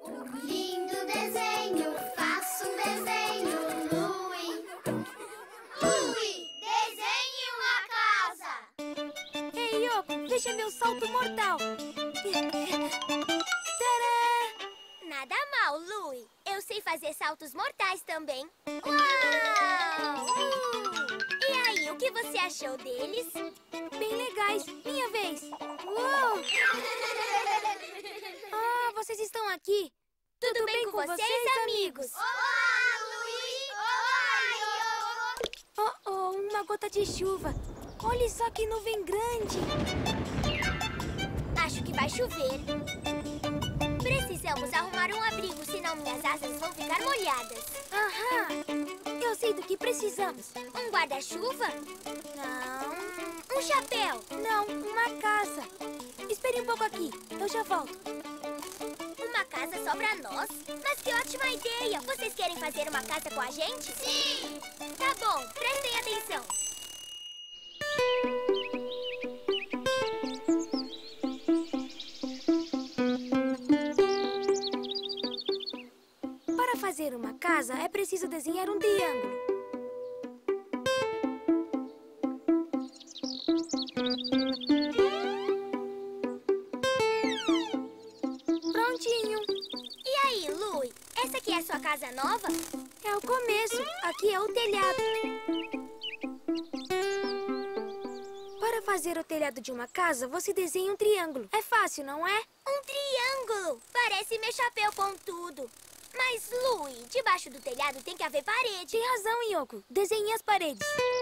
Lindo desenho, faço um desenho, Louie. Louie, desenhe uma casa. Ei, Yoko, veja meu salto mortal. Tadá! Nada mal, Louie. Eu sei fazer saltos mortais também. Uau! E aí, o que você achou deles? Bem legais. Minha vez. Uou! Ah, vocês estão aqui. Tudo bem com vocês, amigos? Olá, Louie! Olá, Yoko! Oh, uma gota de chuva. Olha só que nuvem grande. Acho que vai chover. Precisamos arrumar um abrigo, senão minhas asas vão ficar molhadas. Aham. Eu sei do que precisamos. Um guarda-chuva? Não. Um chapéu? Não, uma casa. Espere um pouco aqui. Eu já volto. Uma casa só pra nós? Mas que ótima ideia! Vocês querem fazer uma casa com a gente? Sim! Tá bom, prestem atenção. Para fazer uma casa, é preciso desenhar um triângulo. Prontinho. E aí, Louie? Essa aqui é a sua casa nova? É o começo. Aqui é o telhado. Para fazer o telhado de uma casa, você desenha um triângulo. É fácil, não é? Um triângulo! Parece meu chapéu pontudo. Mas, Louie, debaixo do telhado tem que haver parede. Tem razão, Yoko. Desenhe as paredes.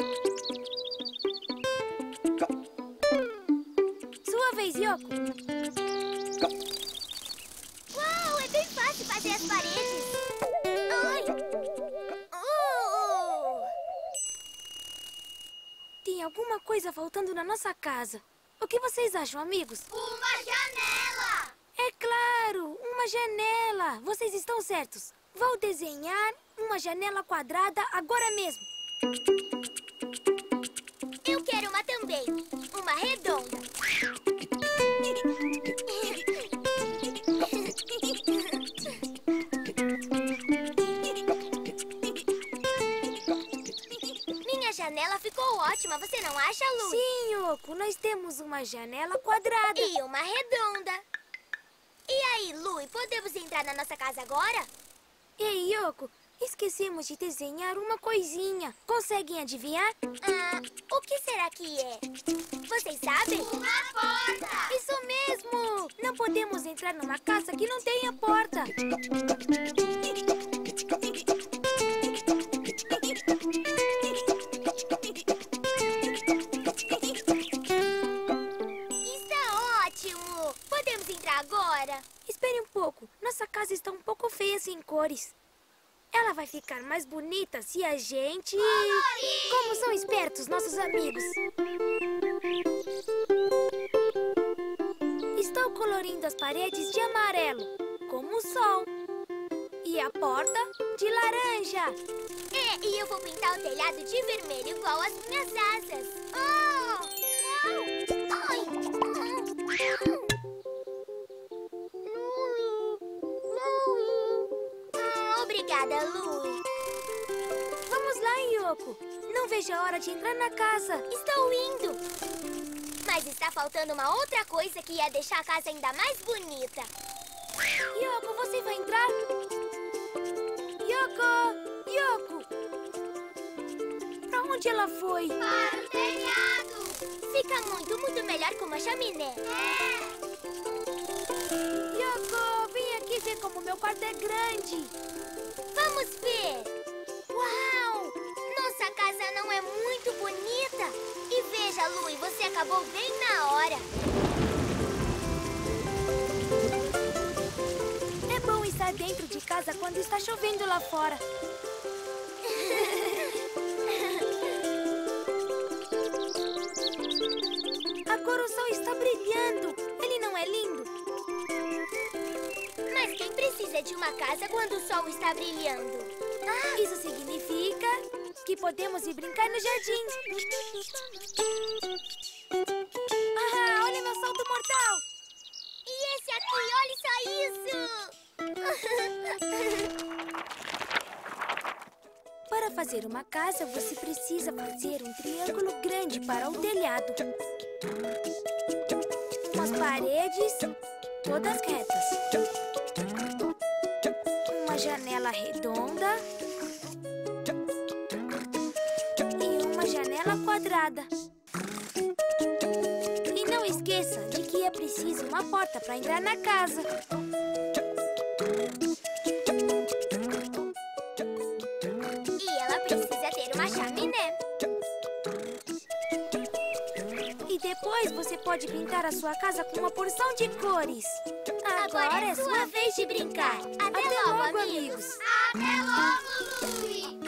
Sua vez, Yoko. Uau, é bem fácil fazer as paredes. Ai! Tem alguma coisa faltando na nossa casa. O que vocês acham, amigos? Uma janela! É claro, uma janela. Vocês estão certos. Vou desenhar uma janela quadrada agora mesmo. Eu quero uma também. Uma redonda. Minha janela ficou ótima, você não acha, Lu? Sim, Yoko, nós temos uma janela quadrada. E uma redonda. E aí, Lu, podemos entrar na nossa casa agora? Ei, Yoko, esquecemos de desenhar uma coisinha. Conseguem adivinhar? O que será que é? Vocês sabem? Uma porta! Isso mesmo! Não podemos entrar numa casa que não tenha porta. Está ótimo! Podemos entrar agora? Espere um pouco. Nossa casa está um pouco feia sem cores. Ela vai ficar mais bonita se a gente... Como são espertos nossos amigos. Estou colorindo as paredes de amarelo, como o sol. E a porta de laranja. E eu vou pintar o telhado de vermelho igual as minhas asas. Oh! Não! Ai! Obrigada, Louie. Vamos lá, Yoko. Não vejo a hora de entrar na casa. Estou indo. Mas está faltando uma outra coisa que ia deixar a casa ainda mais bonita. Yoko, você vai entrar? Yoko! Yoko! Pra onde ela foi? Para o telhado! Fica muito melhor com uma chaminé. Yoko, vem aqui ver como meu quarto é grande. Vamos ver. Uau! Nossa casa não é muito bonita? E veja, Louie, você acabou bem na hora. É bom estar dentro de casa quando está chovendo lá fora. Agora o sol está brilhando. Ele não é lindo? Mas quem precisa de uma casa quando o sol está brilhando? Isso significa que podemos ir brincar no jardim. Olha meu salto mortal. E esse aqui, olha só isso! Para fazer uma casa, você precisa fazer um triângulo grande para o telhado. Umas paredes todas retas. Uma janela redonda. E uma janela quadrada. E não esqueça de que é preciso uma porta para entrar na casa. E ela precisa ter uma chaminé. E depois você pode pintar a sua casa com uma porção de cores. Agora é sua vez de brincar. Até logo, amigos. Até logo, Louie!